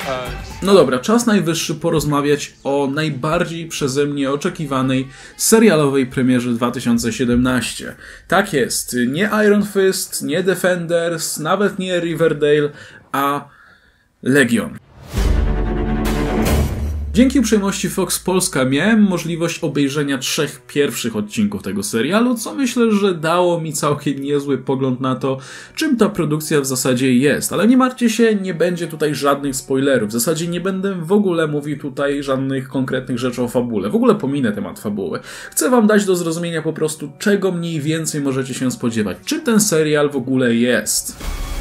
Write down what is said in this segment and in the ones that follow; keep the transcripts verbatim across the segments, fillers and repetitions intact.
No dobra, czas najwyższy porozmawiać o najbardziej przeze mnie oczekiwanej serialowej premierze dwa tysiące siedemnastego. Tak jest, nie Iron Fist, nie Defenders, nawet nie Riverdale, a Legion. Dzięki uprzejmości Fox Polska miałem możliwość obejrzenia trzech pierwszych odcinków tego serialu, co myślę, że dało mi całkiem niezły pogląd na to, czym ta produkcja w zasadzie jest. Ale nie martwcie się, nie będzie tutaj żadnych spoilerów. W zasadzie nie będę w ogóle mówił tutaj żadnych konkretnych rzeczy o fabule. W ogóle pominę temat fabuły. Chcę wam dać do zrozumienia po prostu, czego mniej więcej możecie się spodziewać. Czym ten serial w ogóle jest.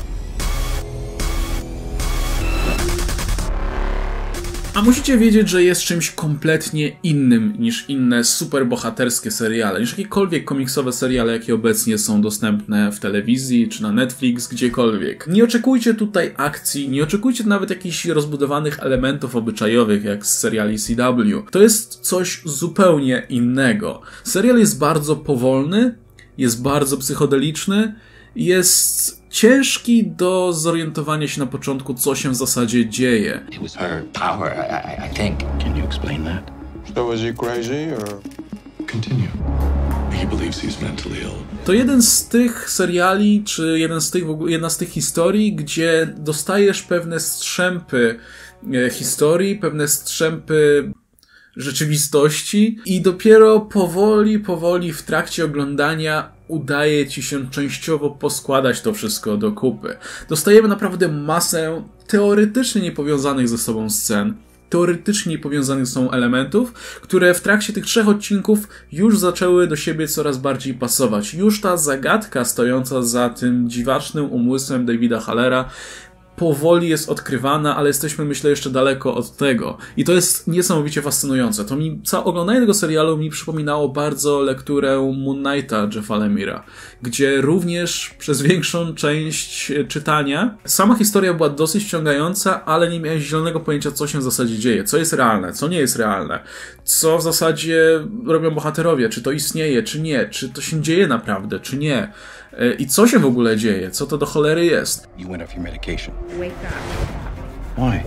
A musicie wiedzieć, że jest czymś kompletnie innym niż inne superbohaterskie seriale, niż jakiekolwiek komiksowe seriale, jakie obecnie są dostępne w telewizji, czy na Netflix, gdziekolwiek. Nie oczekujcie tutaj akcji, nie oczekujcie nawet jakichś rozbudowanych elementów obyczajowych, jak z seriali C W. To jest coś zupełnie innego. Serial jest bardzo powolny, jest bardzo psychodeliczny, jest ciężki do zorientowania się na początku, co się w zasadzie dzieje. It was her power, I, I think. Can you explain that? So is he crazy or Continue. He believes he's mentally ill. To jeden z tych seriali, czy jeden z tych, jedna z tych historii, gdzie dostajesz pewne strzępy historii, pewne strzępy rzeczywistości i dopiero powoli, powoli w trakcie oglądania udaje ci się częściowo poskładać to wszystko do kupy. Dostajemy naprawdę masę teoretycznie niepowiązanych ze sobą scen, teoretycznie niepowiązanych są elementów, które w trakcie tych trzech odcinków już zaczęły do siebie coraz bardziej pasować. Już ta zagadka stojąca za tym dziwacznym umysłem Davida Hallera powoli jest odkrywana, ale jesteśmy, myślę, jeszcze daleko od tego. I to jest niesamowicie fascynujące. To mi, całe oglądanie tego serialu mi przypominało bardzo lekturę Moon Knighta Jeffa Lemira, gdzie również przez większą część czytania sama historia była dosyć wciągająca, ale nie miałem zielonego pojęcia, co się w zasadzie dzieje, co jest realne, co nie jest realne, co w zasadzie robią bohaterowie, czy to istnieje, czy nie, czy to się dzieje naprawdę, czy nie. I co się w ogóle dzieje? Co to do cholery jest? You went off your medication. Wake up. Why?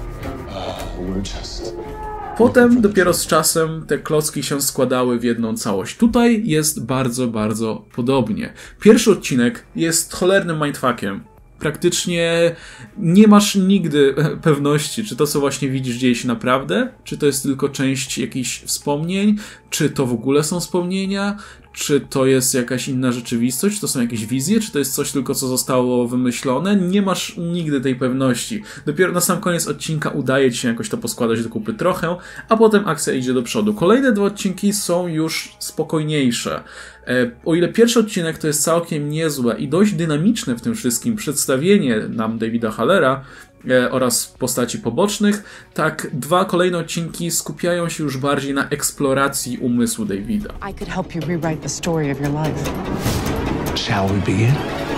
uh, we're just Potem dopiero z czasem te klocki się składały w jedną całość. Tutaj jest bardzo, bardzo podobnie. Pierwszy odcinek jest cholernym mindfuckiem. Praktycznie nie masz nigdy pewności, czy to, co właśnie widzisz, dzieje się naprawdę, czy to jest tylko część jakichś wspomnień, czy to w ogóle są wspomnienia, czy to jest jakaś inna rzeczywistość, czy to są jakieś wizje, czy to jest coś tylko, co zostało wymyślone. Nie masz nigdy tej pewności. Dopiero na sam koniec odcinka udaje ci się jakoś to poskładać do kupy trochę, a potem akcja idzie do przodu. Kolejne dwa odcinki są już spokojniejsze. O ile pierwszy odcinek to jest całkiem niezłe i dość dynamiczne w tym wszystkim przedstawienie nam Davida Hallera oraz postaci pobocznych, tak dwa kolejne odcinki skupiają się już bardziej na eksploracji umysłu Davida. I could help you rewrite the story of your life. Shall we begin?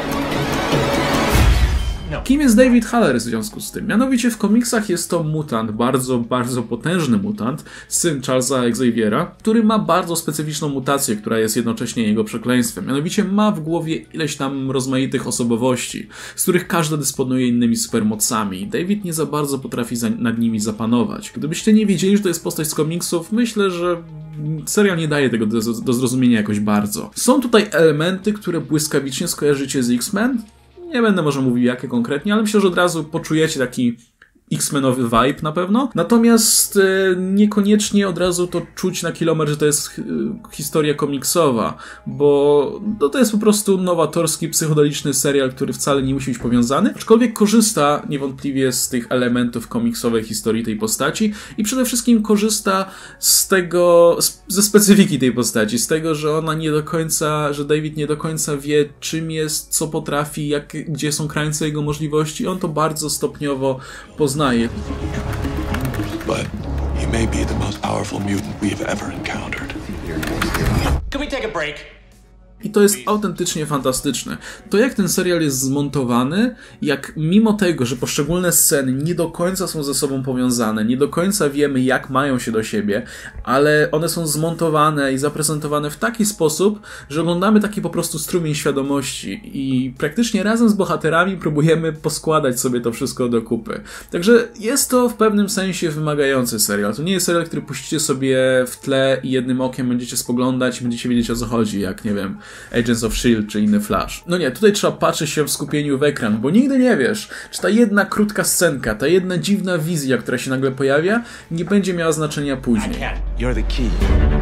Kim jest David Haller w związku z tym? Mianowicie w komiksach jest to mutant, bardzo, bardzo potężny mutant, syn Charlesa Xaviera, który ma bardzo specyficzną mutację, która jest jednocześnie jego przekleństwem. Mianowicie ma w głowie ileś tam rozmaitych osobowości, z których każda dysponuje innymi supermocami. David nie za bardzo potrafi za, nad nimi zapanować. Gdybyście nie wiedzieli, że to jest postać z komiksów, myślę, że serial nie daje tego do, do zrozumienia jakoś bardzo. Są tutaj elementy, które błyskawicznie skojarzycie z X-Men. Nie będę może mówił jakie konkretnie, ale myślę, że od razu poczujecie taki X-Menowy vibe na pewno. Natomiast e, niekoniecznie od razu to czuć na kilometr, że to jest e, historia komiksowa, bo no, to jest po prostu nowatorski, psychodeliczny serial, który wcale nie musi być powiązany, aczkolwiek korzysta niewątpliwie z tych elementów komiksowej historii tej postaci i przede wszystkim korzysta z tego, z, ze specyfiki tej postaci, z tego, że ona nie do końca, że David nie do końca wie, czym jest, co potrafi, jak, gdzie są krańce jego możliwości. On to bardzo stopniowo pozna. but he may be the most powerful mutant we've ever encountered. Can we take a break? I to jest autentycznie fantastyczne. To, jak ten serial jest zmontowany, jak mimo tego, że poszczególne sceny nie do końca są ze sobą powiązane, nie do końca wiemy, jak mają się do siebie, ale one są zmontowane i zaprezentowane w taki sposób, że oglądamy taki po prostu strumień świadomości i praktycznie razem z bohaterami próbujemy poskładać sobie to wszystko do kupy. Także jest to w pewnym sensie wymagający serial. To nie jest serial, który puścicie sobie w tle i jednym okiem będziecie spoglądać i będziecie wiedzieć, o co chodzi, jak, nie wiem, Agents of Shield czy inny Flash. No nie, tutaj trzeba patrzeć się w skupieniu w ekran, bo nigdy nie wiesz, czy ta jedna krótka scenka, ta jedna dziwna wizja, która się nagle pojawia, nie będzie miała znaczenia później. You're the key.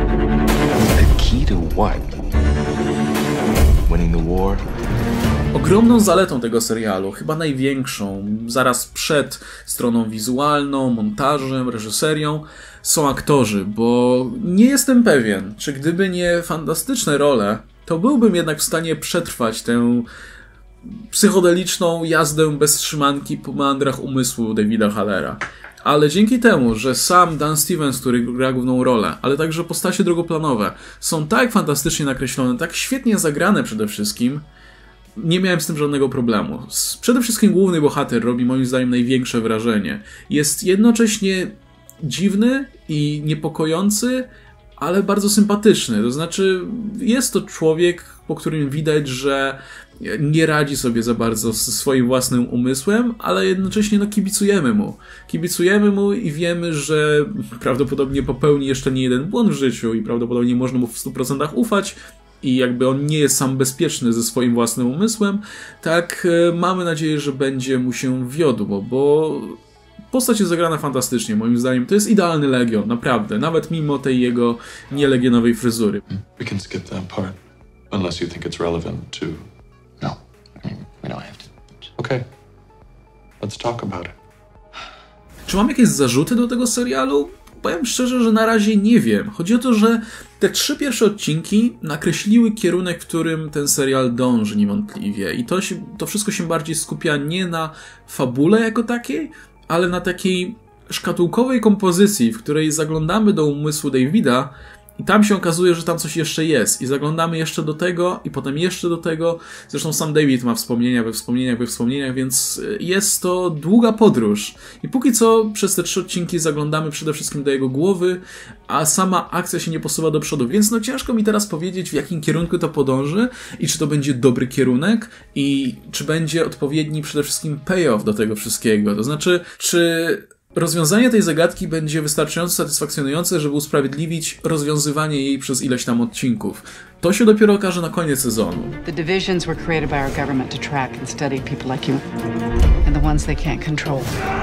The key to what? Winning the war? Ogromną zaletą tego serialu, chyba największą, zaraz przed stroną wizualną, montażem, reżyserią, są aktorzy, bo nie jestem pewien, czy gdyby nie fantastyczne role, to byłbym jednak w stanie przetrwać tę psychodeliczną jazdę bez trzymanki po meandrach umysłu Davida Hallera. Ale dzięki temu, że sam Dan Stevens, który gra główną rolę, ale także postacie drugoplanowe, są tak fantastycznie nakreślone, tak świetnie zagrane przede wszystkim, nie miałem z tym żadnego problemu. Przede wszystkim główny bohater robi moim zdaniem największe wrażenie. Jest jednocześnie dziwny i niepokojący, ale bardzo sympatyczny. To znaczy, jest to człowiek, po którym widać, że nie radzi sobie za bardzo ze swoim własnym umysłem, ale jednocześnie no, kibicujemy mu. Kibicujemy mu i wiemy, że prawdopodobnie popełni jeszcze nie jeden błąd w życiu i prawdopodobnie można mu w stu procentach ufać i jakby on nie jest sam bezpieczny ze swoim własnym umysłem, tak e, mamy nadzieję, że będzie mu się wiodło, bo postać jest zagrana fantastycznie, moim zdaniem. To jest idealny Legion, naprawdę, nawet mimo tej jego nielegionowej fryzury. We can skip that part, unless you think it's relevant to... No, I mean, we don't have to. Okay, let's talk about it. Czy mam jakieś zarzuty do tego serialu? Powiem szczerze, że na razie nie wiem. Chodzi o to, że te trzy pierwsze odcinki nakreśliły kierunek, w którym ten serial dąży niewątpliwie. I to, się, to wszystko się bardziej skupia nie na fabule jako takiej, ale na takiej szkatułkowej kompozycji, w której zaglądamy do umysłu Davida i tam się okazuje, że tam coś jeszcze jest. I zaglądamy jeszcze do tego i potem jeszcze do tego. Zresztą sam David ma wspomnienia we wspomnieniach we wspomnieniach, więc jest to długa podróż. I póki co przez te trzy odcinki zaglądamy przede wszystkim do jego głowy, a sama akcja się nie posuwa do przodu. Więc no ciężko mi teraz powiedzieć, w jakim kierunku to podąży i czy to będzie dobry kierunek i czy będzie odpowiedni przede wszystkim payoff do tego wszystkiego. To znaczy, czy rozwiązanie tej zagadki będzie wystarczająco satysfakcjonujące, żeby usprawiedliwić rozwiązywanie jej przez ileś tam odcinków. To się dopiero okaże na koniec sezonu. The divisions were created by our government to track and study people like you and the ones they can't control.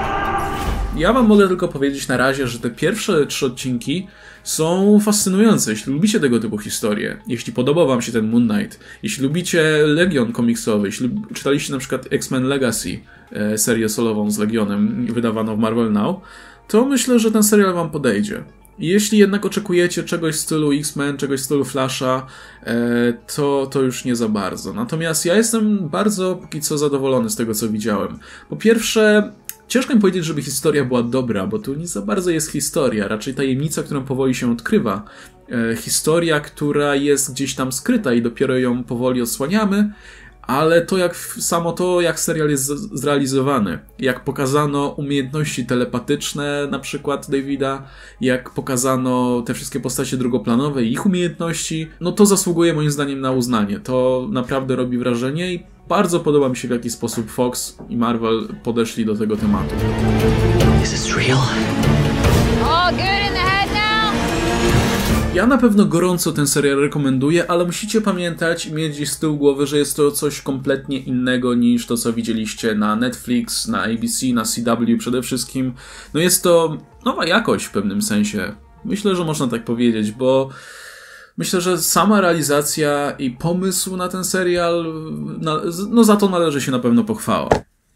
Ja wam mogę tylko powiedzieć na razie, że te pierwsze trzy odcinki są fascynujące, jeśli lubicie tego typu historie, jeśli podoba wam się ten Moon Knight, jeśli lubicie Legion komiksowy, jeśli czytaliście na przykład X-Men Legacy, e, serię solową z Legionem wydawaną w Marvel Now, to myślę, że ten serial wam podejdzie. Jeśli jednak oczekujecie czegoś w stylu X-Men, czegoś w stylu Flasha, e, to, to już nie za bardzo. Natomiast ja jestem bardzo póki co zadowolony z tego, co widziałem. Po pierwsze, ciężko mi powiedzieć, żeby historia była dobra, bo tu nie za bardzo jest historia, raczej tajemnica, którą powoli się odkrywa. E, historia, która jest gdzieś tam skryta i dopiero ją powoli odsłaniamy, ale to jak samo to, jak serial jest zrealizowany, jak pokazano umiejętności telepatyczne na przykład Davida, jak pokazano te wszystkie postacie drugoplanowe i ich umiejętności, no to zasługuje moim zdaniem na uznanie. To naprawdę robi wrażenie i bardzo podoba mi się, w jaki sposób Fox i Marvel podeszli do tego tematu. Is this real? All good in the head now? Ja na pewno gorąco ten serial rekomenduję, ale musicie pamiętać i mieć z tyłu głowy, że jest to coś kompletnie innego niż to, co widzieliście na Netflix, na A B C, na C W przede wszystkim. No jest to nowa jakość w pewnym sensie. Myślę, że można tak powiedzieć, bo myślę, że sama realizacja i pomysł na ten serial, no za to należy się na pewno pochwała.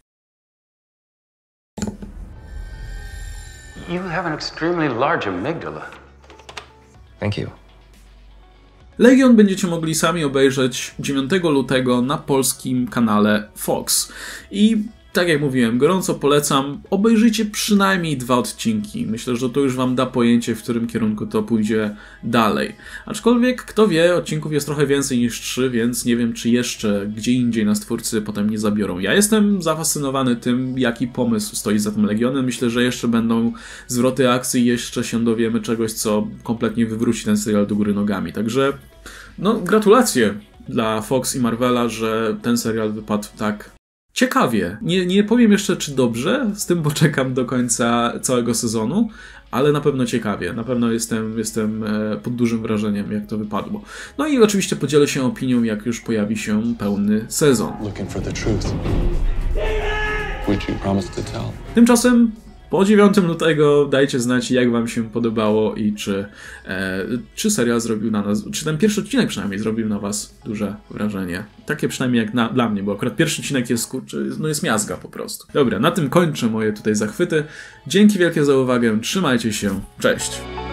You have an extremely large amygdala. Thank you. Legion będziecie mogli sami obejrzeć dziewiątego lutego na polskim kanale Fox. I Tak jak mówiłem, gorąco polecam, obejrzyjcie przynajmniej dwa odcinki. Myślę, że to już wam da pojęcie, w którym kierunku to pójdzie dalej. Aczkolwiek, kto wie, odcinków jest trochę więcej niż trzy, więc nie wiem, czy jeszcze gdzie indziej nas twórcy potem nie zabiorą. Ja jestem zafascynowany tym, jaki pomysł stoi za tym Legionem. Myślę, że jeszcze będą zwroty akcji i jeszcze się dowiemy czegoś, co kompletnie wywróci ten serial do góry nogami. Także, no, gratulacje dla Fox i Marvela, że ten serial wypadł tak ciekawie. Nie, nie powiem jeszcze, czy dobrze, z tym, bo czekam do końca całego sezonu, ale na pewno ciekawie. Na pewno jestem, jestem pod dużym wrażeniem, jak to wypadło. No i oczywiście podzielę się opinią, jak już pojawi się pełny sezon. Looking for the truth. Which you promised to tell. Tymczasem po dziewiątym lutego dajcie znać, jak wam się podobało i czy, e, czy serial zrobił na nas, czy ten pierwszy odcinek przynajmniej zrobił na was duże wrażenie. Takie przynajmniej jak na, dla mnie, bo akurat pierwszy odcinek jest, kurczę, no jest miazga po prostu. Dobra, na tym kończę moje tutaj zachwyty. Dzięki wielkie za uwagę, trzymajcie się, cześć!